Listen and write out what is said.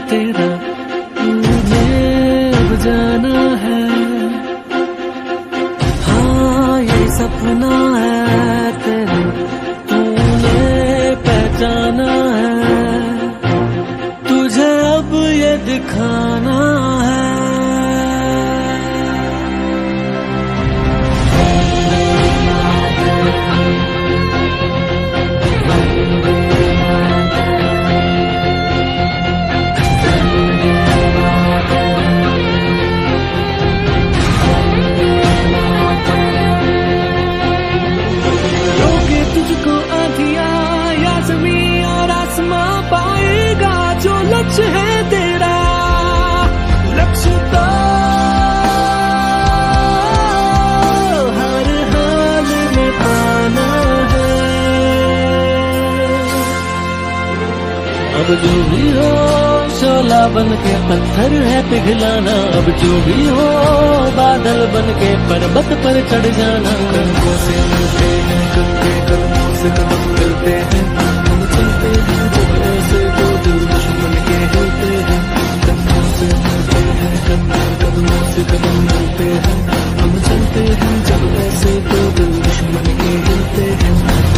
तेरा, मुझे अब जाना है। हाँ ये सपना है तेरा, तूने पहचाना है, तुझे अब ये दिखाना है। तुझको आंधिया या ज़मीं और आसमां पाएगा, जो लक्ष्य है तेरा, लक्ष्य तो हर हाल में पाना है। अब जो भी हो शोला बन के पत्थर है पिघलाना, अब जो भी हो बादल बन के पर्वत पर चढ़ जाना। कदमों से मिलते हैं कंधे, कदमों से कदम मिलते हैं, हम चलते हैं जब ऐसे तो दिल दुश्मन के हिलते हैं। कदमों से मिलते हैं कंधे, कदमों से कदम मिलते हैं, हम चलते हैं जब ऐसे तो दिल दुश्मन के हिलते हैं।